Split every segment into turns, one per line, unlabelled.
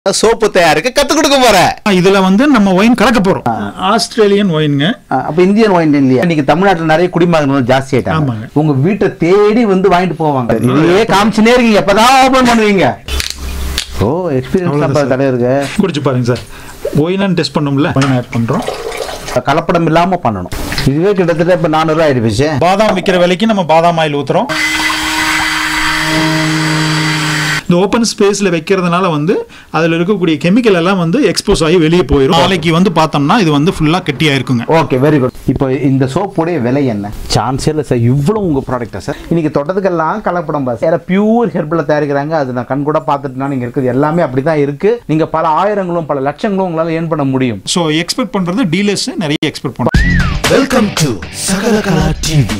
Soap தயாரிக்க கத்து கொடுக்க போறேன்.
இதுல வந்து நம்ம ஒயின் கலக்க போறோம். ஆஸ்திரேலியன் ஒயின்ங்க.
அப்ப இந்தியன் ஒயின் இல்லையா? இன்னைக்கு தமிழ்நாட்டுல நிறைய குடிமகன்கள் ஜாஸ்தி ஆயிட்டாங்க. உங்க வீட்டை தேடி வந்து வாங்கிட்டு போவாங்க. இதே காமிச்சுனே இருக்கீங்க, எப்பதான் ஓபன் பண்ணுவீங்க? ஓ, எக்ஸ்பீரியன்ஸ் தடவை இருக்கு.
குடிச்சு பாருங்க சார். ஒயினான்னு டெஸ்ட் பண்ணோம்ல, ஒயின் ஆட் பண்றோம்.
கலப்படம் இல்லாம பண்ணணும். இதுவே கிட்டத்தட்ட இப்ப 400 ரூபாய் ஆயிடுச்சு.
பாதாம் விற்கிற விலைக்கு நம்ம பாதாம் ஆயில் ஊத்துறோம். இந்த ஓப்பன் ஸ்பேஸ்ல வைக்கிறதுனால வந்து அதுல இருக்கக்கூடிய கெமிக்கல் எல்லாம் வந்து எக்ஸ்போஸ் ஆகி வெளியே போயிடும். நாளைக்கு வந்து பார்த்தோம்னா இது வந்து ஃபுல்லா கெட்டியா இருக்குங்க.
Okay, very good. இப்போ இந்த சோப்புடைய விலை என்ன? சான்ஸே இல்லை சார். இவ்வளவு உங்க ப்ராடக்டா சார்? இன்னைக்கு தொட்டதுக்கெல்லாம் கலப்படம் பாஸ். வேற பியூர் ஹெர்பல் தயாரிக்கிறாங்க. அது நான் கண் கூட பார்த்துட்டுனா நீங்க இருக்குது எல்லாமே அப்படிதான் இருக்கு. நீங்க பல ஆயிரங்களும் பல லட்சங்களும் உங்களால ஏர்ன் பண்ண முடியும்.
ஸோ எக்ஸ்பெக்ட் பண்றது டீலர்ஸ் நிறைய எக்ஸ்பெக்ட் பண்றோம்.
Welcome to Sakalakala TV.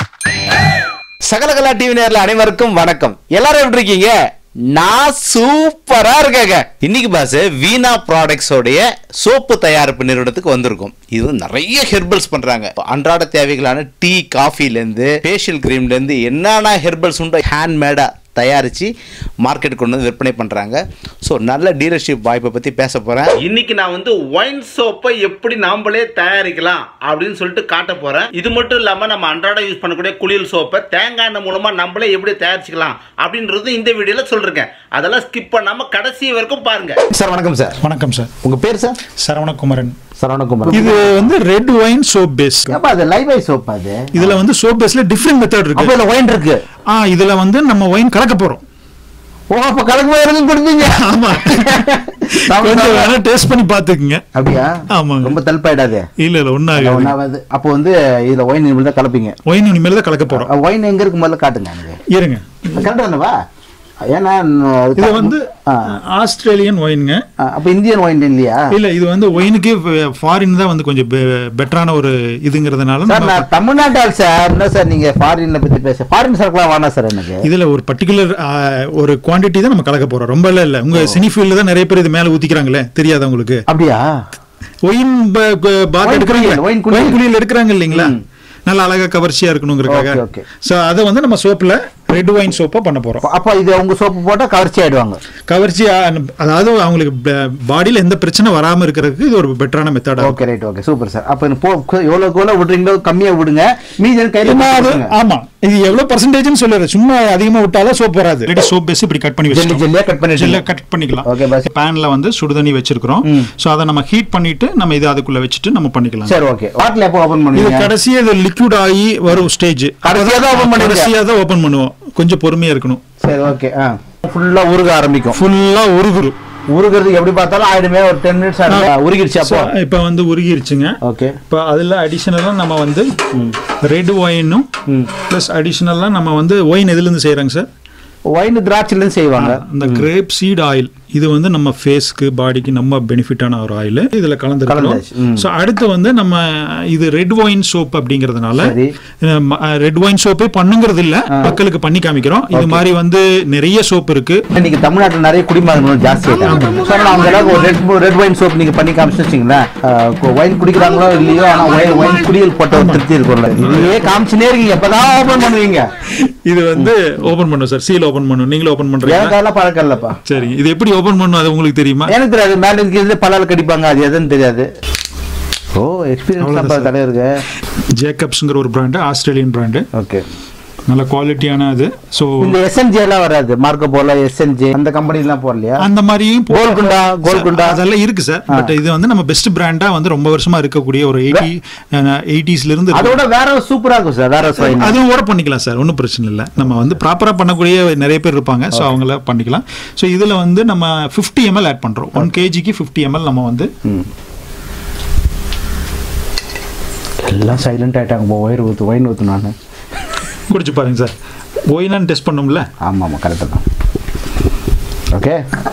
Sakalakala TV நேயர்களே அனைவருக்கும் வணக்கம். எல்லாரும் எப்படி இருக்கீங்க? நான் சூப்பரா இருக்கேங்க. இன்னைக்கு பாஸ் வீணா ப்ராடக்ட்ஸ் உடைய சோப்பு தயாரிப்பு நிறுவனத்துக்கு வந்திருக்கும். இது நிறைய ஹெர்பல்ஸ் பண்றாங்க. அன்றாட தேவைகளான டீ, காஃபில இருந்து ஃபேஷியல் கிரீம்ல இருந்து என்னென்ன ஹெர்பல்ஸ் உண்டோ ஹேண்ட்மேடா தயாரிச்சு மார்க்கெட் கொண்டு வந்து விற்பனை பண்றாங்க. ஸோ நல்ல டீலர்ஷிப் வாய்ப்பை பத்தி பேச போறேன். இன்னைக்கு நான் வந்து ஒயின் சோப்பை எப்படி நாமளே தயாரிக்கலாம் அப்படின்னு சொல்லிட்டு காட்ட போறேன். இது மட்டும் இல்லாம நம்ம அன்றாட யூஸ் பண்ணக்கூடிய குளியல் சோப்பை தேங்காய் எண்ணெய் மூலமா நம்மளே எப்படி தயாரிச்சுக்கலாம் அப்படின்றது இந்த வீடியோல சொல்றேன். அதெல்லாம் ஸ்கிப் பண்ணாம கடைசி வரைக்கும் பாருங்க.
சார் வணக்கம் சார்.
வணக்கம் சார்.
உங்க பேர் சார்?
சரவணகுமரன்.
சரவணகுமரன்.
இது வந்து ரெட் ஒயின் சோப் பேஸ்.
அப்ப அது லைவ் ஐ சோப். அது
இதுல வந்து சோப் பேஸ்ல டிஃபரெண்ட் மெத்தட் இருக்கு.
அப்ப இதுல ஒயின் இருக்கு.
இதுல வந்து நம்ம ஒயின் கலக்க போறோம்.
ஓ, அப்ப கலக்க போறீங்க கொடுத்தீங்க.
ஆமா, கொஞ்சம் வேணா டேஸ்ட் பண்ணி பாத்துக்கங்க. அப்படியே? ஆமா, ரொம்ப
தல்பாயிடாதே.
இல்ல ஒண்ணாகாது.
அப்ப வந்து இதுல ஒயின் இனிமேல் தான் கலப்பீங்க.
ஒயின் இனிமேல் தான் கலக்க போறோம்.
ஒயின் எங்க இருக்கு முதல்ல காட்டுங்க.
இருங்க,
கரெக்டா தானவா? ஏன்னா
இது வந்து ஆஸ்திரேலியன் ஒயின்ங்க.
அப்ப இந்தியன் ஒயின் இல்லையா?
இல்ல, இது வந்து ஒயினுக்கு ஃபாரின் தான் வந்து கொஞ்சம் பெட்டரான ஒரு இதுங்கிறதுனால.
நான் தமிழ்நாட்டால் சார். என்ன சார் நீங்க ஃபாரின்ல பத்தி பேச? ஃபாரின் சரக்குலாம் வேணாம் சார் எனக்கு.
இதுல ஒரு பர்டிகுலர் ஒரு குவான்டிட்டி தான் நம்ம கலக்க போறோம். ரொம்ப இல்ல. உங்க சினி ஃபீல்ட்ல தான் நிறைய பேர் இது மேல ஊத்திக்கிறாங்களே, தெரியாத உங்களுக்கு?
அப்படியா?
ஒயின் பாத் எடுக்கிறாங்க, ஒயின் குளியல் எடுக்கிறாங்க இல்லீங்களா? நல்ல அழகா கவர்ச்சியா இருக்கணுங்கிறதுக்காக. சோ அத வந்து நம்ம சோப்ல ரெட் ஒயின் சோப்பா பண்ண போறோம்.
அப்ப இது உங்க சோப்பு போட்டா கவர்ச்சி ஆயிடுவாங்க.
கவர்ச்சி, அதாவது அவங்களுக்கு பாடியில எந்த பிரச்சனை வராம இருக்கிறதுக்கு இது ஒரு பெட்டரான method.
Okay, right, okay, super sir. அப்ப எவ்வளவு விடுறீங்களோ கம்மியா விடுங்க, மீதி கையில.
ஆமா, இது எவ்வளவு பர்சன்டேஜ்னு சொல்லுறது. சும்மா அதிகமா விட்டாலும் சோப் வராது. ரெடி சோப் பேஸ் இப்படி கட் பண்ணி வச்சிருக்கோம். ஜெல்லியா கட் பண்ணிக்கலாம்.
Okay boss.
பேன்ல வந்து சுடுதண்ணி வச்சிருக்கோம். சோ அத நம்ம ஹீட் பண்ணிட்டு நம்ம இது அதுக்குள்ள வச்சிட்டு நம்ம பண்ணிக்கலாம்.
சரி, ஓகே. பாட்டில் எப்போ ஓபன் பண்ணுவீங்க? இது
கடைசியா இது லிக்விட் ஆகி வரும் ஸ்டேஜ். கடைசியா தான் ஓபன் பண்ணுவோம். கொஞ்சம் பொறுமையா இருக்கணும்.
சரி, ஓகே. ஃபுல்லா உருக ஆரம்பிக்கும்.
ஃபுல்லா உருகுறது
எப்படி பார்த்தாலும் ஆயிடுமே. ஒரு 10 மினிட்ஸ் உருகிடுச்சு. அப்போ
இப்ப வந்து உருகிருச்சுங்க.
ஓகே.
இப்ப அதுல அடிஷனலா நம்ம வந்து ரெட் ஒயினும் பிளஸ் அடிஷனலா நம்ம வந்து ஒயின் எதுல இருந்து செய்யறாங்க சார்?
ஒயின் திராட்சையில இருந்து செய்வாங்க.
அந்த கிரேப் சீட் ஆயில், இது வந்து நம்ம ஃபேஸ்க்கு பாடிக்கு நம்ம பெனிஃபிட்டான ஒரு ஆயில். இதுல கலந்துருக்கோம். ஸோ அடுத்து வந்து நம்ம இது ரெட் ஒயின் சோப் அப்படிங்கிறதுனால ரெட் ஒயின் சோப்பே பண்ணுங்கிறது இல்ல, மக்களுக்கு பண்ணி காமிக்கிறோம். இது மாதிரி வந்து நிறைய சோப் இருக்கு.
இன்னைக்கு தமிழ்நாட்டுல நிறைய குடிமகன்கள் ஜாஸ்தி ஆயிட்டாங்க. ஒரு ரெட் ஒயின் சோப் நீங்க பண்ணி காமிச்சிட்டீங்களா? ஒயின் குடிக்கிறாங்களோ இல்லையோ, ஆனா ஒயின் குடியல் போட்ட ஒரு திருப்தி இருக்கும்ல. இதே காமிச்சுனே இருக்கீங்க, எப்பதான் ஓபன் பண்ணுவீங்க?
இது வந்து ஓபன் பண்ணுவோம் சார். சீல் ஓபன் பண்ணுவோம். நீங்களும் ஓபன் பண்றீங்க?
பழக்கம் இல்லப்பா.
சரி, இது எப்படி ஓபன் பண்ணும் அது உங்களுக்கு தெரியுமா?
எனக்கு தெரியாது. மேல இருந்து பலால கடிப்பாங்க, அது எதுன்னு தெரியாது. ஓ, எக்ஸ்பீரியன்ஸ் தடவை இருக்கு.
ஜேக்கப்ஸ்ங்கிற ஒரு பிராண்ட், ஆஸ்திரேலியன் பிராண்ட்.
ஓகே,
நல்ல குவாலிட்டியான அது. சோ
இந்த எஸ்என்ஜி எல்லாம் வராது. மார்க்கோ போல எஸ்என்ஜி அந்த கம்பெனி எல்லாம் போறலையா?
அந்த மாதிரியும்
கோல்குண்டா
அதெல்லாம் இருக்கு சார். பட் இது வந்து நம்ம பெஸ்ட் பிராண்டா வந்து ரொம்ப வருஷமா இருக்கக்கூடிய ஒரு 80s இருந்து.
அதோட வேற சூப்பரா இருக்கும் சார். வேற
அதுவும் கூட பண்ணிக்கலாம் சார், ஒன்றும் பிரச்சனை இல்லை. நம்ம வந்து ப்ராப்பரா பண்ணக்கூடிய நிறைய பேர் இருப்பாங்க. ஸோ அவங்கள பண்ணிக்கலாம். ஸோ இதுல வந்து நம்ம 50 ml ஆட் பண்றோம். 1 kgக்கு 50 ml நம்ம வந்து.
எல்லாம் சைலண்ட் ஆயிட்டாங்க. ஒயின் ஊத்து நான்
குடிச்சு பாருங்க சார். ஒயினான்னு டெஸ்ட் பண்ணோம்ல.
ஆமா ஆமா, கரெக்டா தான். ஓகே,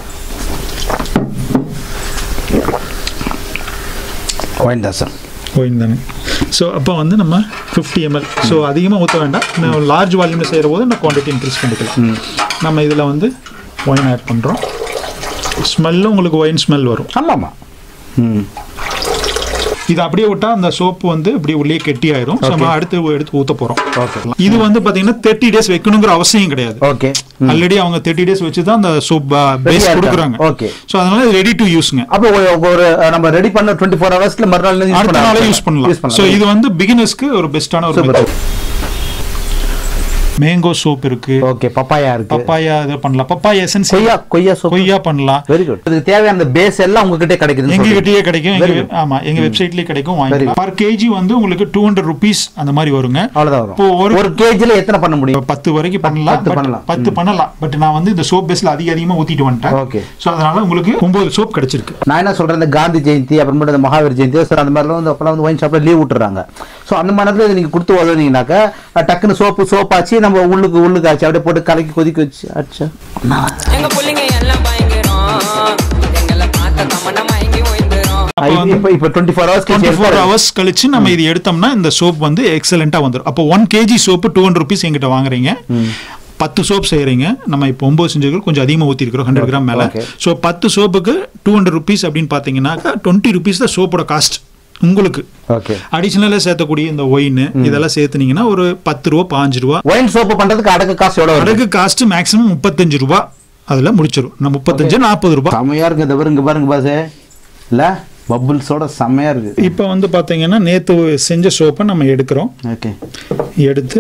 ஒயின் தான் சார்.
ஒயின் தானே. ஸோ அப்போ வந்து நம்ம 50 ml. ஸோ அதிகமாக ஊற்ற வேண்டாம். நான் லார்ஜ் வால்யூமில் செய்கிற போது நான் குவான்டிட்டி இன்க்ரீஸ் பண்ணிக்கலாம். நம்ம இதில் வந்து ஒயின் ஆட் பண்ணுறோம். ஸ்மெல்லும் உங்களுக்கு ஒயின் ஸ்மெல் வரும்.
ஆமாம்மா.
இது அப்படியே விட்டா அந்த சோப்பு வந்து இப்படி உள்ளே கெட்டி ஆயிரும். நம்ம எடுத்து ஊத்த போறோம். இது வந்து பாத்தீங்கன்னா 30 days வைக்கணுங்கிற அவசியம் கிடையாது.
ஓகே,
ஆல்ரெடி அவங்க 30 days வச்சு தான் அந்த சோப் பேஸ் கொடுக்குறாங்க.
ஓகே,
சோ அதனால இது ரெடி டு யூஸ்ங்க.
அப்போ ஒரு நம்ம ரெடி பண்ண 24 ஹவர்ஸ்ல மறுநாள்
அடுத்த நாளே யூஸ் பண்ணலாம். சோ இது வந்து பிகினர்ஸ்க்கு ஒரு பெஸ்டான ஒரு மேங்கோ சோப் இருக்கு.
ஓகே, பப்பாயா இருக்கு.
பப்பாயா இது பண்ணலாம். பப்பாயா எசன்ஸ்,
கொய்யா சோப்,
கொய்யா பண்ணலாம்.
Very good. இதுக்கு தேவையான அந்த பேஸ் எல்லாம் உங்ககிட்ட கிடைக்குது.
எங்ககிட்டயே கிடைக்கும். ஆமா, எங்க வெப்சைட்லயே கிடைக்கும். வாங்கிக்கலாம். பர் கேஜி வந்து உங்களுக்கு 200 rupees அந்த மாதிரி வருங்க.
அவ்வளவுதான் வரும். இப்போ ஒரு கேஜில எத்தனை பண்ண முடியும்?
10 வரைக்கும் பண்ணலாம். 10 பண்ணலாம். பட் நான் வந்து இந்த சோப் பேஸ்ல அதிகமா ஊத்திட்டு வந்துட்டேன்.
ஓகே,
சோ அதனால உங்களுக்கு 9 சோப் கிடைச்சிருக்கு.
நான் என்ன சொல்றேன், இந்த காந்தி ஜெயந்தி அப்புறமேட்டு இந்த மகாவீர் ஜெயந்தி சார் அந்த மாதிரிலாம் வந்து அப்பெல்லாம் வந்து ஒயின் ஷாப்ல லீவ் விட்டுறாங்க. ஸோ அந்த மாதிரி நீங்க கொடுத்து உதவுனீங்கன்னாக்கா டக்குன்னு சோப் ஆச்சு, நம்ம உள்ளுக்கு ஆச்சு, அப்படியே போட்டு கலக்கி கொதிக்க வச்சு ஆச்சு.
எங்க புள்ளைங்க எல்லாம் பயங்கரம், எங்களை பார்த்த தமனா மயங்கி ஓய்ந்துரும்.
இப்போ 24
hours கழிச்சு நம்ம இது எடுத்தோம்னா இந்த சோப் வந்து எக்ஸலென்ட்டா வந்துடும். அப்போ 1 kg சோப்பு 200 rupees எங்கிட்ட வாங்குறீங்க. 10 சோப் செய்யறீங்க. நம்ம இப்போ 9 செஞ்சிருக்கோம், கொஞ்சம் அதிகமாக ஊற்றிருக்கிறோம், 100 கிராம் மேலே. ஸோ 10 சோப்புக்கு 200 rupees அப்படின்னு பார்த்தீங்கன்னாக்கா 20 rupees தான் சோப்போட காஸ்ட் உங்களுக்கு. அடிஷனலா சேர்த்தக்கூடிய இந்த ஒயின் இதெல்லாம் சேர்த்துனீங்கன்னா ஒரு 10 ரூபா 15 ரூபா.
ஒயின் சோப்பு பண்றதுக்கு அடகு காசு எவ்வளவு?
அடகு காஸ்ட் மேக்ஸிமம் 35 ரூபா. அதுல முடிச்சிரும். நம்ம 35 40 ரூபாய்.
செமையா இருக்கு. இங்க பாருங்க பாசே, இல்ல பபிள்ஸோட செமையா இருக்கு.
இப்போ வந்து பாத்தீங்கன்னா நேத்து செஞ்ச சோப்பை நம்ம எடுக்கிறோம்.
ஓகே, எடுத்து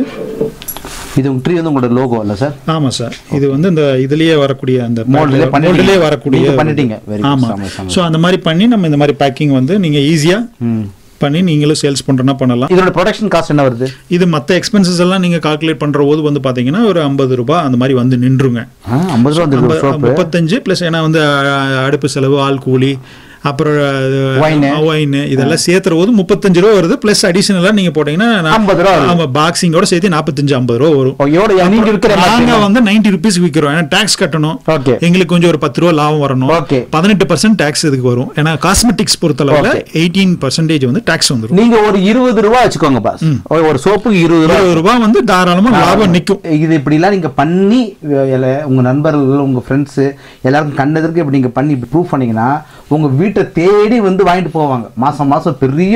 இது ட்ரீ வந்து உங்களோட லோகோ இல்ல சார்? ஆமா சார். இது வந்து இந்த இதுலயே வரக்கூடிய அந்த மோல்ட்லயே வரக்கூடிய பண்ணிட்டீங்க. ஆமா. சோ அந்த மாதிரி பண்ணி நம்ம இந்த மாதிரி பேக்கிங் வந்து நீங்க ஈஸியா பண்ணி நீங்களும் சேல்ஸ் பண்றனா பண்ணலாம். இதோட ப்ரொடக்ஷன் காஸ்ட் என்ன வருது? இது மத்த எக்ஸ்பென்சஸ் எல்லாம் நீங்க கால்குலேட் பண்ற போது வந்து பாத்தீங்கன்னா ஒரு 50 ரூபாய் அந்த மாதிரி வந்து நின்றுங்க. 50 ரூபாய் 35 பிளஸ் ஏன்னா வந்து அடுப்பு செலவு, ஆள் கூலி, அப்புறம் ஒயின் இதெல்லாம் சேர்த்துற போது 35 ரூபா வருது. பிளஸ் அடிஷனலா நீங்க போட்டீங்கன்னா 50 ரூபா. ஆமா, பாக்ஸிங்கோட சேர்த்து 45-50 ரூபா வரும். நாங்க வந்து 90 rupees விக்கிறோம். ஏன்னா டாக்ஸ் கட்டணும். எங்களுக்கு கொஞ்சம் ஒரு 10 ரூபா லாபம் வரணும். 18% டாக்ஸ் இதுக்கு வரும். ஏன்னா காஸ்மெட்டிக்ஸ் பொறுத்தளவுல 18% வந்து டாக்ஸ் வந்துரும். நீங்க ஒரு 20 ரூபா வச்சுக்கோங்க பாஸ். ஒரு சோப்புக்கு 20 ரூபா வந்து தாராளமா லாபம் நிக்கும். இது இப்படி எல்லாம் நீங்க பண்ணி உங்க நண்பர்கள், உங்க ஃப்ரெண்ட்ஸ் எல்லாருக்கும் கண்ணதற்கு இப்படி நீங்க பண்ணி ப்ரூவ் பண்ணீங்கன்னா உங்க வீட்டை தேடி வந்து வாங்கிட்டு போவாங்க. மாசம் மாசம் பெரிய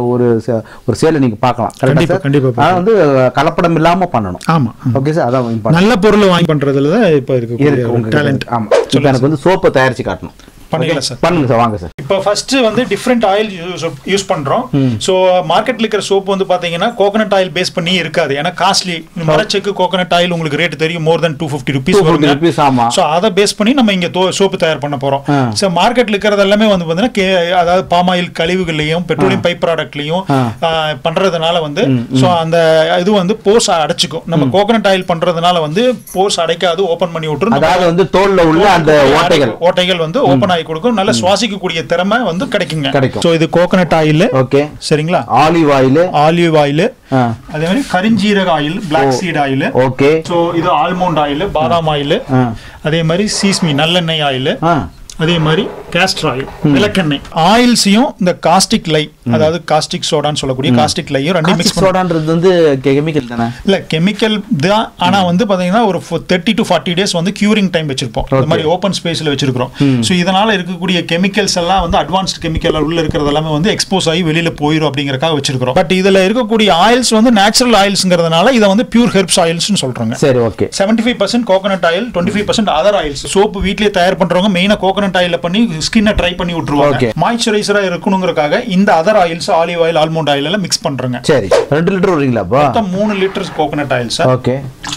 ஒரு சேலை நீங்க பார்க்கலாம். கண்டிப்பா வந்து கலப்படம் இல்லாம பண்ணணும். ஆமா, ஓகே சார். அதான் நல்ல பொருள் வாங்கி பண்றதுல தான் இப்ப இருக்கு உங்க டேலண்ட். ஆமா, எனக்கு வந்து சோப்பு தயாரிச்சு காட்டணும். பண்ணிக்கலாம் சார். பண்ணுங்க சார், வாங்க சார். இப்போ ஃபர்ஸ்ட் வந்து டிஃபரெண்ட் ஆயில் யூஸ் பண்றோம். சோ மார்க்கெட்ல இருக்கிற சோப்பு வந்து பாத்தீங்கன்னா கோகனட் ஆயில் பேஸ் பண்ணி இருக்காது. ஏன்னா காஸ்ட்லி. மரச்செக்கு கோகனட் ஆயில் உங்களுக்கு ரேட் தெரியும், மோர் தென் 250 rupees வரும். சோ அதை பேஸ் பண்ணி நம்ம இங்க சோப்பு தயார் பண்ண போறோம். சோ மார்க்கெட்ல இருக்கிறது எல்லாமே வந்து பாத்தீங்கன்னா அதாவது பாம் ஆயில் கழிவுகள்லயும் பெட்ரோலியம் பைப் ப்ராடக்ட்லயும் பண்றதுனால வந்து சோ அந்த இது வந்து போர்ஸ் அடைச்சுக்கும். நம்ம கோகனட் ஆயில் பண்றதுனால வந்து போர்ஸ் அடைக்காது, ஓபன் பண்ணி விட்டுரும். அதாவது வந்து தோல்ல உள்ள அந்த ஓட்டைகள் வந்து ஓபன் கொடுக்கும். நல்ல சுவாசிக்கக்கூடிய திறமை வந்து கிடைக்குங்க. சோ இது கோகனட் ஆயில். ஓகே, சரிங்களா. ஆலிவ் ஆயில், அதே மாதிரி கரிஞ்சீரக oil, black seed oil. Okay. So இது ஆல்மண்ட் ஆயில், பாதாம் ஆயில், அதே மாதிரி சீஸ்மி நல்லெண்ணெய் ஆயில், அதே மாதிரி கேஸ்டர் ஆயில், விளக்கெண்ணெய். ஆயில்ஸையும் இந்த காஸ்டிக் லை, அதாவது காஸ்டிக் சோடான்னு சொல்லக்கூடிய காஸ்டிக் லையும் ரெண்டும் மிக்ஸ். சோடான்றது வந்து கெமிக்கல் தானே? இல்ல, கெமிக்கல் தான். ஆனா வந்து பாத்தீங்கன்னா ஒரு 30 to 40 days வந்து கியூரிங் டைம் வச்சிருப்போம். இந்த மாதிரி ஓபன் ஸ்பேஸ்ல வச்சிருக்கோம். சோ இதனால இருக்கக்கூடிய கெமிக்கல்ஸ் எல்லாம் வந்து அட்வான்ஸ்ட் கெமிக்கல் உள்ள இருக்கிறது எல்லாமே வந்து எக்ஸ்போஸ் ஆகி வெளியில போயிடும் அப்படிங்கறதுக்காக வச்சிருக்கோம். பட் இதுல இருக்கக்கூடிய ஆயில்ஸ் வந்து நேச்சுரல் ஆயில்ஸ்ங்கிறதுனால இதை வந்து பியூர் ஹெர்ப்ஸ் ஆயில்ஸ்னு சொல்றாங்க. சரி, okay. 75% coconut oil, 25% other oils. Soap வீட்லயே தயார் பண்றவங்க மெயினா கோகனட் ஆயில பண்ணி ஸ்கின்னை ட்ரை பண்ணி விட்டுருவாங்க. மாய்ஸ்சரைசரா இருக்கணும்ங்கறதுக்காக இந்த other oils, olive oil, almond oil எல்லாம் மிக்ஸ் பண்றாங்க. சரி, 2 லிட்டர் வருங்களா? மொத்தம் 3 litre coconut oil sir. Okay.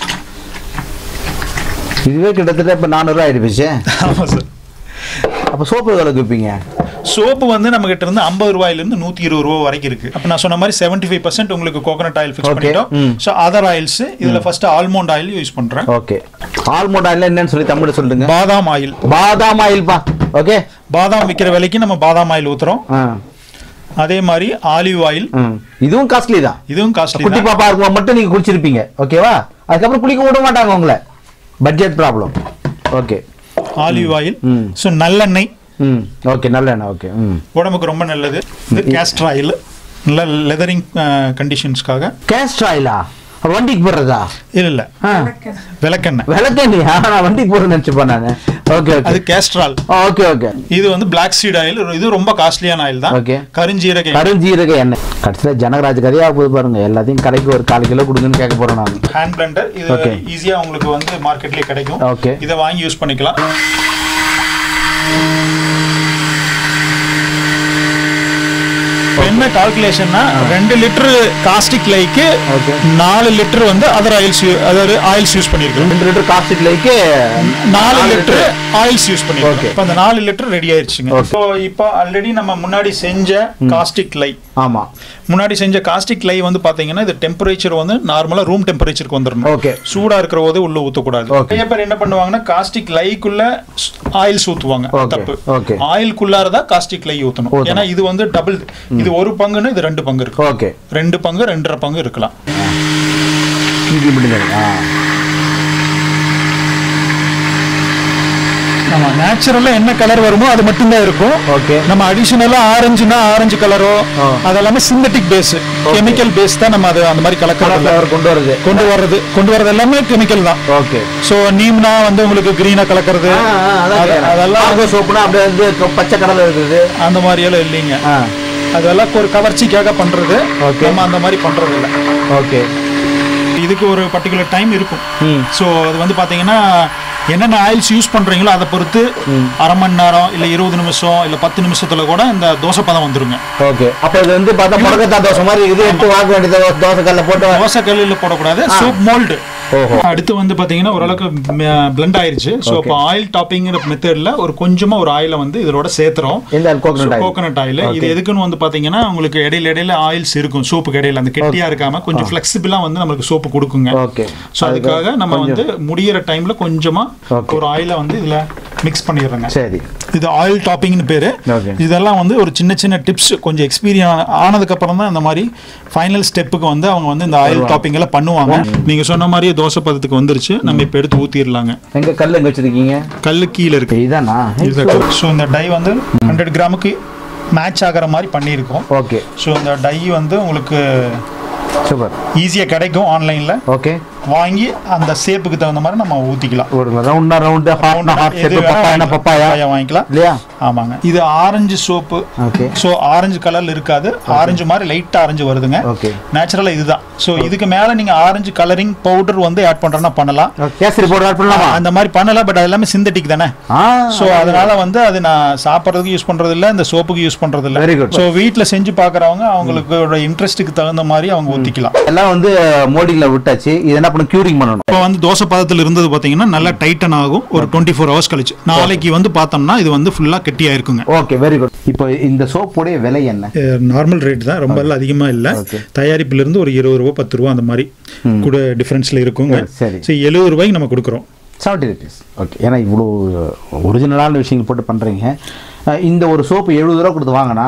இதுவே கிட்டத்தட்ட இப்ப 400 ரூபாய் ஆயிடுச்சு. ஆமா சார். அப்ப சோப்பு எவ்வளவு விப்பீங்க? சோப்பு வந்து நம்ம கிட்ட இருந்து 50 ரூபாயில இருந்து 120 ரூபாய் வரைக்கும் இருக்கு. அப்ப நான் சொன்ன மாதிரி 75% உங்களுக்கு கோகனட் ஆயில் ஃபிக்ஸ் பண்ணிட்டோம். சோ அதர் ஆயில்ஸ் இதுல ஃபர்ஸ்ட் ஆல்மண்ட் ஆயில் யூஸ் பண்றேன். ஓகே. ஆல்மண்ட் ஆயில் என்னன்னு சொல்லி தமிழ்ல சொல்லுங்க. பாதாம் ஆயில். பாதாம் ஆயில் பா. ஓகே. பாதாம் விக்கிற விலைக்கு நம்ம பாதாம் ஆயில் ஊத்துறோம். அதே மாதிரி ஆலிவ் ஆயில். இதுவும் காஸ்ட்லி தான். இதுவும் காஸ்ட்லி. குட்டி பாப்பா இருக்கும்போது மட்டும் நீங்க குடிச்சிருப்பீங்க. ஓகேவா? அதுக்கப்புறம் குடிக்க விட மாட்டாங்க உங்களை. Budget problem. Okay. Olive oil. So நல்லெண்ணெய். ஓகே, நல்லெண்ணெய். ஓகே. உடம்புக்கு ரொம்ப நல்லது. இது கேஸ்டர் ஆயில், நல்ல லெதரிங் கண்டிஷன்ஸ்க்காக. கேஸ்டர் ஆயிலா? வண்டிக்கு போடுறதா?
இல்ல விளக்கெண்ணெய்.
விளக்கெண்ணெயா? நான் வண்டிக்கு போடுறேன்னு நினைச்சுப்பேன் நான். ஓகே
அது கேஸ்ட்ரால்.
Okay okay.
இது வந்து பிளாக் சீட் ஆயில். இது ரொம்ப காஸ்ட்லியான ஆயில் தான்.
ஓகே.
கருஞ்சீரக
எண்ணெய். கடைசியில் ஜனகராஜ் கதையா போகுது பாருங்க. எல்லாத்தையும் கடைக்கு ஒரு 1/4 கிலோ கொடுங்கன்னு கேட்க போறேன் நான்.
Hand blender. இது ஈஸியா உங்களுக்கு வந்து மார்க்கெட்லயே கிடைக்கும்.
ஓகே.
இதை வாங்கி யூஸ் பண்ணிக்கலாம். என்ன கால்குலேஷன்னா 2 லிட்டர் காஸ்டிக் லைக்கு 4 லிட்டர் வந்து அதர் ஆயில்ஸ், அதாவது ஆயில்ஸ் யூஸ் பண்ணிருக்கோம்.
2 லிட்டர் காஸ்டிக் லைக்கு
4 லிட்டர் ஆயில்ஸ் யூஸ் பண்ணிருக்கோம். இப்போ அந்த 4 லிட்டர் ரெடி ஆயிருச்சுங்க. ஸோ இப்போ ஆல்ரெடி நம்ம முன்னாடி செஞ்ச காஸ்டிக் லை,
ஆமா
முன்னாடி செஞ்ச காஸ்டிக் லை வந்து பாத்தீங்கன்னா இது டெம்பரேச்சர் வந்து நார்மலா ரூம் டெம்பரேச்சருக்கு வந்துடணும்.
ஓகே.
சூடா இருக்கிற போது உள்ள ஊத்தக்கூடாது. நிறைய பேர் என்ன பண்ணுவாங்கன்னா காஸ்டிக் லைக்குள்ள ஆயில்ஸ் ஊத்துவாங்க. தப்பு. ஆயில்குள்ளாரதான் காஸ்டிக் லை ஊத்தணும். ஏன்னா இது வந்து டபுள். இது 1 பங்குன்னு இது 2 பங்கு இருக்கு. ஓகே. 2 பங்கு 2.5 பங்கு இருக்கலாம். நம்ம நேச்சுரலா என்ன கலர் வருமோ அது மட்டும் தான் இருக்கும். ஓகே. நம்ம அடிஷனலா ஆரஞ்சுனா ஆரஞ்சு கலரோ அதெல்லாமே சிந்தட்டிக் பேஸ், கெமிக்கல் பேஸ் தான். நம்ம அது அந்த மாதிரி கலர் கொண்டு வரது எல்லாமே கெமிக்கல் தான். ஓகே. சோ நீம்னா வந்து உங்களுக்கு கிரீனா கலக்கிறது அதெல்லாம்
சோப்புனா அப்படியே வந்து பச்சை கலர்ல இருக்குது.
அந்த மாதிரி எல்லாம் இல்லைங்க. அதெல்லாம் ஒரு கவர்ச்சிக்காக பண்றது. நம்ம அந்த மாதிரி பண்றது இல்லை. ஓகே. இதுக்கு ஒரு பர்டிகுலர் டைம் இருக்கும். ஸோ அது வந்து பார்த்தீங்கன்னா என்னென்ன ஆயில்ஸ் யூஸ் பண்ணுறீங்களோ அதை பொறுத்து 1/2 மணி நேரம் இல்லை 20 நிமிஷம் இல்லை 10 நிமிஷத்துல கூட இந்த தோசை பதம் வந்துருங்க.
ஓகே. அப்போ இது வந்து பார்த்தா முடக்கத்தா தோசை மாதிரி இது எடுத்து வாங்க வேண்டியது. தோசை கல்லில் போட்டு
தோசை கல்லில் போடக்கூடாது. Soap mould. அடுத்து வந்து பாத்தீங்கன்னா ஓரளவுக்கு பிளெண்ட் ஆயிருச்சு. ஸோ இப்போ ஆயில் டாப்பிங் மெத்தட்ல ஒரு கொஞ்சமா ஒரு ஆயிலை வந்து இதோட சேர்த்துறோம். Coconut oil. இது எதுக்குன்னு வந்து பாத்தீங்கன்னா உங்களுக்கு இடையில ஆயில்ஸ் இருக்கும் சோப்புக்கு இடையில. அந்த கெட்டியா இருக்காம கொஞ்சம் ஃபிளெக்சிபிளா வந்து நமக்கு சோப்பு கொடுக்குங்க. ஸோ அதுக்காக நம்ம வந்து முடியிற டைம்ல கொஞ்சமா ஒரு ஆயிலை வந்து இதுல மிக்ஸ் பண்ணிடுறோங்க. சரி. இது ஆயில் டாப்பிங்னு பேரு. இதெல்லாம் வந்து ஒரு சின்ன சின்ன டிப்ஸ். கொஞ்சம் எக்ஸ்பீரியன்ஸ் ஆனதுக்கு அப்புறம் தான் இந்த மாதிரி ஃபைனல் ஸ்டெப்புக்கு வந்து அவங்க வந்து இந்த ஆயில் டாப்பிங் எல்லாம் பண்ணுவாங்க. நீங்க சொன்ன மாதிரி தோசை பதத்துக்கு வந்துருச்சு. நம்ம இப்ப எடுத்து ஊத்திரலாங்க.
எங்க கல்லு எங்க வச்சிருக்கீங்க?
கல்லு கீழ இருக்கு.
இதானா?
ஸோ இந்த டை வந்து 100 கிராமுக்கு மேட்ச் ஆகிற மாதிரி பண்ணியிருக்கோம். ஓகே. ஸோ இந்த டை வந்து உங்களுக்கு சூப்பர் ஈஸியா கிடைக்கும் ஆன்லைன்ல. ஓகே. வாங்கி அந்த ஷேப்புக்கு தகுந்த மாதிரி நம்ம ஊத்திக்கலாம்.
ஒரு ரவுண்ட் பப்பாயா
வாங்கிக்கலாம் இல்லையா? ஆமாங்க. இது orange soap. Okay. So orange கலர்ல இருக்காது. ஆரஞ்சு மாதிரி லைட்டா ஆரஞ்சு வருதுங்க. ஓகே. நேச்சுரலா இதுதான். ஸோ இதுக்கு மேல நீங்க ஆரஞ்சு கலரிங் பவுடர் வந்து ஆட் பண்றேன்னா பண்ணலாம்.
கேசரி பவுடர் ஆட் பண்ணலாமா?
அந்த மாதிரி பண்ணலாம். பட் அது எல்லாமே சிந்தட்டிக் தானே. ஸோ அதனால வந்து அது நான் சாப்பிட்றதுக்கு யூஸ் பண்றது இல்ல, இந்த சோப்புக்கு யூஸ் பண்றது இல்ல.
Very good.
ஸோ வீட்டில் செஞ்சு பாக்குறவங்க அவங்களுக்கு இன்ட்ரெஸ்ட்டுக்கு தகுந்த மாதிரி அவங்க ஊத்திக்கலாம்.
எல்லாம் வந்து மோல்டிங்ல விட்டாச்சு. இது என்ன பண்ணணும்? கியூரிங் பண்ணணும்.
இப்போ வந்து தோசை பதத்தில் இருந்தது பாத்தீங்கன்னா நல்லா டைட்டன் ஆகும். ஒரு 24 ஹவர்ஸ் கழிச்சு நாளைக்கு வந்து பார்த்தோம்னா இது வந்து ஃபுல்லா கெட்டியா இருக்குங்க.
ஓகே. Very good. இப்போ இந்த சோப்புடைய விலை என்ன?
நார்மல் ரேட் தான். ரொம்ப அதிகமா இல்ல. தயாரிப்புல இருந்து ஒரு 20 ரூபாய் 10 ரூபாய் அந்த மாதிரி கூட டிஃபரன்ஸ்ல இருக்குங்க. சரி. 70 ரூபாய்க்கு நம்ம கொடுக்குறோம்.
70 rupees. ஓகே. ஏன்னா இவ்வளோ ஒரிஜினலான விஷயங்கள் போட்டு பண்றீங்க. இந்த ஒரு சோப்பு 70 ரூபா கொடுத்து வாங்கினா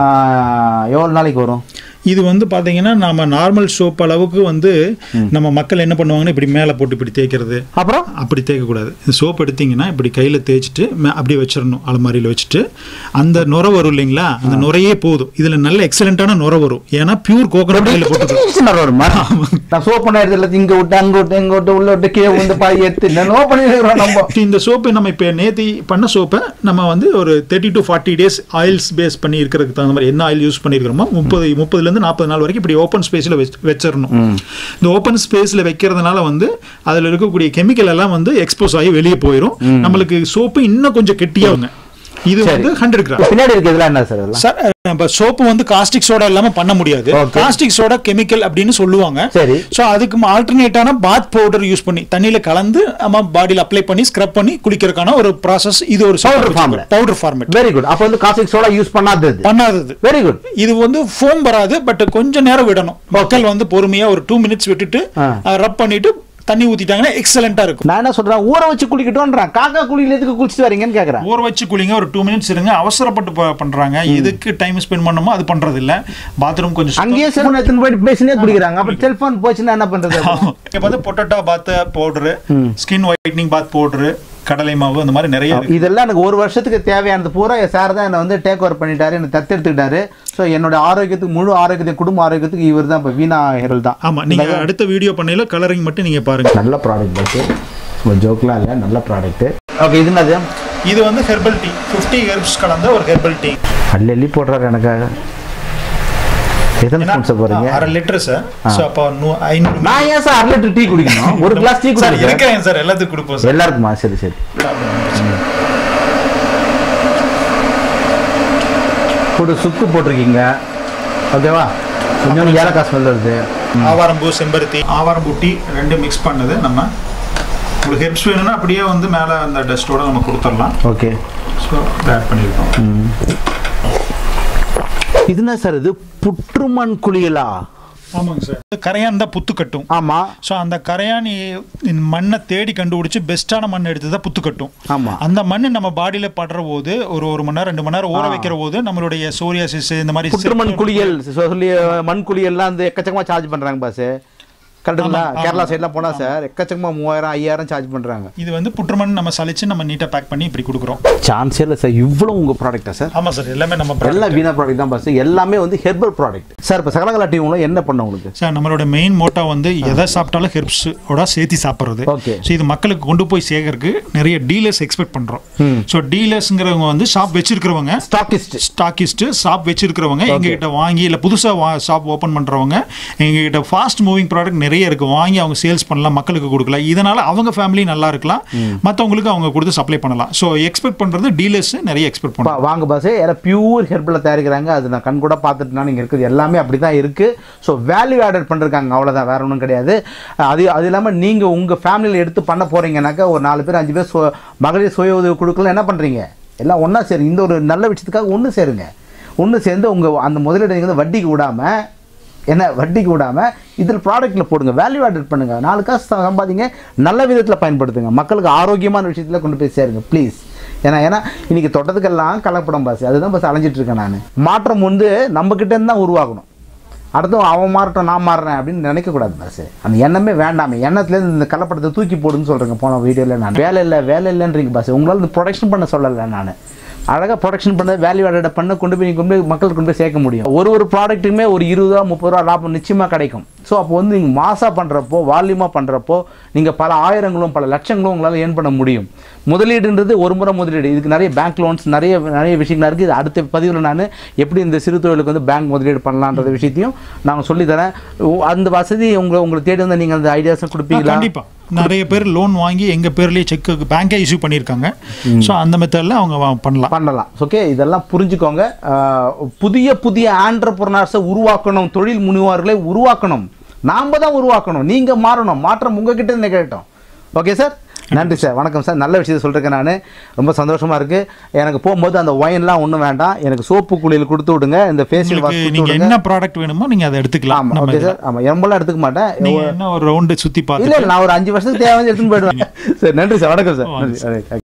எவ்வளோ நாளைக்கு வரும்?
இது வந்து பாத்தீங்கன்னா நம்ம நார்மல் சோப் அளவுக்கு வந்து நம்ம மக்கள் என்ன பண்ணுவாங்கன்னா இப்படி மேலே போட்டு இப்படி தேய்க்கிறது. அப்புறம் அப்படி தேய்க்கக்கூடாது. சோப் எடுத்தீங்கன்னா இப்படி கையில் தேய்ச்சிட்டு அப்படியே வச்சிடணும். அலமாரியில் வச்சுட்டு அந்த நுரை வரும் இல்லைங்களா? அந்த நுரையே போதும். இதில் நல்ல எக்ஸலண்டான நுரை வரும். ஏன்னா பியூர் கோகனட் ஆயில் போட்டு
வரும். நான் சோப் பண்ண இடத்துல இங்க விட்டு அங்க விட்டு எங்க விட்டு உள்ள விட்டு கீழே வந்து பாய் எடுத்து நோ பண்ணிடுறோம். நம்ம
இந்த சோப்பை நம்ம இப்போ நேத்தி பண்ண சோப்பை நம்ம வந்து ஒரு 30 to 40 days ஆயில்ஸ் பேஸ் பண்ணி இருக்கிறதுக்கு தகுந்த மாதிரி என்ன ஆயில் யூஸ் பண்ணியிருக்கிறோமோ 30 40 நாள் வரைக்கும் இப்படி ஓப்பன் ஸ்பேஸ்ல வச்சிடணும். இந்த ஓப்பன் ஸ்பேஸ்ல வைக்கிறதுனால வந்து அதுல இருக்கக்கூடிய கெமிக்கல் எல்லாம் வந்து எக்ஸ்போஸ் ஆகி வெளியே போயிடும். நம்மளுக்கு சோப்பு இன்னும் கொஞ்சம் கெட்டியாகுங்க. இது வந்து 100 கிராம்.
பின்னாடி இருக்கிறதுல என்ன சார்?
சார் நம்ம சோப்பு வந்து காஸ்டிக் சோடா இல்லாம பண்ண முடியாது. காஸ்டிக் சோடா கெமிக்கல் அப்படின்னு சொல்லுவாங்க. சரி. சோ அதுக்கு ஆல்டர்னேட்டான பாத் பவுடர் யூஸ் பண்ணி தண்ணியில கலந்து நம்ம பாடியில அப்ளை பண்ணி ஸ்க்ரப் பண்ணி குளிக்கிறதுக்கான ஒரு ப்ராசஸ். இது ஒரு பவுடர் ஃபார்மேட்.
Very good. அப்ப வந்து காஸ்டிக் சோடா யூஸ் பண்ணாதது. Very good.
இது வந்து ஃபோம் வராது. பட் கொஞ்சம் நேரம் விடணும். மக்கள் வந்து பொறுமையா ஒரு 2 minutes விட்டுட்டு ரப் பண்ணிட்டு தண்ணி ஊத்திட்டாங்கன்னா எக்ஸலென்ட்டா இருக்கும்.
நான் என்ன சொல்றேன், ஊற வச்சு குளிக்கட்டும்ன்றான். காக்கா குளியில எதுக்கு குளிச்சிட்டு வரீங்கன்னு கேக்குறேன்.
ஊற வச்சு குளிங்க, ஒரு 2 minutes இருங்க. அவசரப்பட்டு பண்றாங்க. எதுக்கு டைம் ஸ்பெண்ட் பண்ணணுமோ அது பண்றது இல்ல. பாத்ரூம் கொஞ்சம்
அங்கேயே செல்போன் எடுத்து போய் பேசினே குளிக்கிறாங்க. அப்ப செல்போன் போச்சுன்னா என்ன பண்றது?
இப்ப வந்து potato bath powder, skin whitening bath powder, கடலை மாவு அந்த மாதிரி நிறைய
இதெல்லாம் எனக்கு ஒரு வருஷத்துக்கு தேவையானது பூரா சார் தான் என்னை வந்து டேக் ஓவர் பண்ணிட்டாரு, என்னை தத்தெடுத்துக்கிட்டாரு. ஸோ என்னோட ஆரோக்கியத்துக்கு முழு ஆரோக்கியத்துக்கு குடும்ப ஆரோக்கியத்துக்கு இவர் தான் இப்போ வீணா ஹெர்பல் தான்.
ஆமாம், நீங்கள் அடுத்த வீடியோ பண்ணையில கலரிங் மட்டும் நீங்கள் பாருங்கள்.
நல்ல ப்ராடக்ட் பஸ், ஒரு ஜோக்லாம் இல்லை, நல்ல ப்ராடக்ட்டு. ஓகே, இது என்னது?
இது வந்து ஹெர்பல் டீ, 50 ஹெர்ப்ஸ் கலந்த ஒரு ஹெர்பல் டீ.
அள்ளி போடுறாரு எனக்காக. எத்தனை ஸ்பூன்ஸ் போறீங்க?
1/2 லிட்டர் சார். சோ அப்ப 500. நான்
ஏன் சார் 1/2 லிட்டர் டீ குடிக்கணும்? ஒரு கிளாஸ் டீ குடிங்க.
இருக்கேன் சார், எல்லாத்துக்கும் கொடுப்போம் சார்.
எல்லாருக்குமா? சரி சரி. ஒரு சுக்கு போட்டிருக்கீங்க, ஓகேவா? கொஞ்சம் ஏலக்காய் ஸ்மெல் வருது.
ஆவாரம்பூ, செம்பருத்தி, ஆவாரம்பூ டீ ரெண்டு மிக்ஸ் பண்ணது. நம்ம ஒரு ஹெர்ப்ஸ் வேணும்னா அப்படியே வந்து மேலே அந்த டஸ்ட்டோட நம்ம கொடுத்துடலாம்.
ஓகே,
ஸோ ஆட் பண்ணியிருக்கோம்.
இதுனா சார் இது புற்றுமண் குளியலா?
ஆமாங்க சார். கரையான் தான் புத்து கட்டும்.
ஆமா.
ஸோ அந்த கரையான் மண்ணை தேடி கண்டுபிடிச்சு பெஸ்ட்டான மண் எடுத்து தான் புத்து கட்டும்.
ஆமா.
அந்த மண் நம்ம பாடியில் படுற போது ஒரு மணி நேரம் 2 மணி நேரம் ஊற வைக்கிற போது நம்மளுடைய சோரியாசிஸ் இந்த மாதிரி
புற்றுமண் குளியல் சொல்லி மண் குளியல்லாம் வந்து எக்கச்சக்கமா சார்ஜ் பண்றாங்க பாஸ். கரெக்டுங்களா? கேரளா சைட்லாம் போனால் சார் எக்கச்சக்கமாக 3000 5000 சார்ஜ் பண்ணுறாங்க.
இது வந்து புற்றுமண் நம்ம சலிச்சு நம்ம நீட்டாக பேக் பண்ணி இப்படி கொடுக்குறோம்.
சான்ஸே இல்லை சார். இவ்வளோ உங்கள் ப்ராடக்ட்டா சார்?
ஆமாம் சார், எல்லாமே நம்ம
எல்லாம் வீணா ப்ராடக்ட் தான் பாஸ். எல்லாமே வந்து ஹெர்பல் ப்ராடக்ட் சார். இப்போ சகலகலா டீம்ல என்ன பண்ண உங்களுக்கு
சார்? நம்மளோட மெயின் மோட்டா வந்து எதை சாப்பிட்டாலும் ஹெர்ப்ஸோட சேர்த்து சாப்பிட்றது.
ஓகே.
ஸோ இது மக்களுக்கு கொண்டு போய் சேர்க்கறதுக்கு நிறைய டீலர்ஸ் எக்ஸ்பெக்ட் பண்ணுறோம். ஸோ டீலர்ஸுங்கிறவங்க வந்து ஷாப் வச்சிருக்கிறவங்க, ஸ்டாக்கிஸ்ட் ஷாப் வச்சிருக்கிறவங்க எங்ககிட்ட வாங்கி, இல்லை புதுசாக ஷாப் ஓப்பன் பண்ணுறவங்க எங்ககிட்ட ஃபாஸ்ட் மூவிங் ப்ராடக்ட் நிறைய இருக்குது, வாங்கி அவங்க சேல்ஸ் பண்ணலாம், மக்களுக்கு கொடுக்கலாம். இதனால அவங்க ஃபேமிலி நல்லா இருக்கலாம், மற்றவங்களுக்கு அவங்க கொடுத்து சப்ளை பண்ணலாம். ஸோ எக்ஸ்பெக்ட் பண்ணுறது டீலர்ஸ் நிறைய எக்ஸ்பெக்ட் பண்ணுவாங்க.
வாங்க பாஸ், யாரும் பியூர் ஹெர்பலில் தயாரிக்கிறாங்க. அது நான் கண் கூட பார்த்துட்டுனா நீங்கள் இருக்குது எல்லாமே அப்படி தான் இருக்குது. ஸோ வேல்யூ ஆடட் பண்ணிருக்காங்க, அவ்வளோதான், வேற ஒன்றும் கிடையாது. அது இல்லாமல் நீங்கள் உங்கள் ஃபேமிலியில் எடுத்து பண்ண போகிறீங்கன்னாக்கா ஒரு 4 பேர் 5 பேர் மகளிர் சுய உதவி குழுக்கள் என்ன பண்ணுறீங்க, எல்லாம் ஒன்றா சேருங்க. இந்த ஒரு நல்ல விஷயத்துக்காக ஒன்று சேருங்க. ஒன்று சேர்ந்து உங்கள் அந்த முதலீடு வந்து வட்டிக்கு விடாமல் இதில் ப்ராடக்ட்டில் போடுங்க, வேல்யூ ஆடட் பண்ணுங்கள், 4 காசு சம்பாதிங்க, நல்ல விதத்தில் பயன்படுத்துங்க, மக்களுக்கு ஆரோக்கியமான விஷயத்தில் கொண்டு போய் சேருங்க ப்ளீஸ். ஏன்னா இன்றைக்கி தொட்டதுக்கெல்லாம் கலப்படம் பாஸ். அதுதான் பஸ் அலைஞ்சிட்டு இருக்கேன் நான். மாற்றம் வந்து நம்மக்கிட்டேருந்து தான் உருவாகணும். அடுத்தவன் அவன் மாறட்டும் நான் மாறுறேன் அப்படின்னு நினைக்கக்கூடாது பாஸ். அந்த எண்ணமே வேண்டாமே. எண்ணத்துலேருந்து இந்த கலப்படத்தை தூக்கி போடுன்னு சொல்கிறேங்க போன வீடியோவில். நான் வேலை இல்லைன்றீங்க பாஸ். உங்களால் இந்த ப்ரொடக்ஷன் பண்ண சொல்லலை. நான் அழகாக ப்ரொடக்ஷன் பண்ண வேல்யூ ஆடட் பண்ண கொண்டு போய் மக்களுக்கு கொண்டு போய் சேர்க்க முடியும். ஒரு ப்ராடக்ட்டுமே ஒரு 20 ரூபா 30 ரூபா லாபம் நிச்சயமாக கிடைக்கும். ஸோ அப்போ வந்து நீங்கள் மாசாக பண்ணுறப்போ, வால்யூமாக பண்ணுறப்போ நீங்கள் பல ஆயிரங்களும் பல லட்சங்களும் உங்களால் ஏர்ன் பண்ண முடியும். முதலீடுன்றது ஒரு முறை முதலீடு. இதுக்கு நிறைய பேங்க் லோன்ஸ் நிறைய விஷயங்கள் இருக்குது. இது அடுத்த பதிவில் நான் எப்படி இந்த சிறு தொழிலுக்கு வந்து பேங்க் முதலீடு பண்ணலான்ற விஷயத்தையும் நாங்கள் சொல்லித்தரேன். அந்த வசதி உங்களை தேடி வந்து நீங்கள் அந்த ஐடியாஸை கொடுப்பீங்களா?
கண்டிப்பாக. நிறைய பேர் லோன் வாங்கி எங்கள் பேர்லேயே செக் பேங்கே இஷ்யூ பண்ணியிருக்காங்க. ஸோ அந்த மெத்தடில் அவங்க பண்ணலாம்.
ஓகே, இதெல்லாம் புரிஞ்சுக்கோங்க. புதிய ஆண்டர்பிரனர்ஸை உருவாக்கணும், தொழில் முனைவோர்களை உருவாக்கணும். நாம் தான் உருவாக்கணும், நீங்கள் மாறணும். மாற்றம் உங்ககிட்ட இருந்து கேட்டோம். ஓகே சார், நன்றி சார், வணக்கம் சார். நல்ல விஷயத்தை சொல்லிருக்கேன். நான் ரொம்ப சந்தோஷமாக இருக்குது. எனக்கு போகும்போது அந்த ஒயின்லாம் ஒன்றும் வேண்டாம், எனக்கு சோப்பு குளியல் கொடுத்து விடுங்க. இந்த ஃபேஷியல் வாஷ்
நீங்கள் என்ன ப்ராடக்ட் வேணுமோ நீங்கள் அதை எடுத்துக்கலாம்.
Okay sir. ஆமாம், ரொம்பலாம் எடுத்துக்க மாட்டேன்.
என்ன ஒரு ரவுண்டு சுற்றி பார்த்து
இல்லை, நான் ஒரு 5 வருஷத்துக்கு தேவை எடுத்துன்னு போயிடுவேன். சார் நன்றி சார், வணக்கம் சார். நன்றி.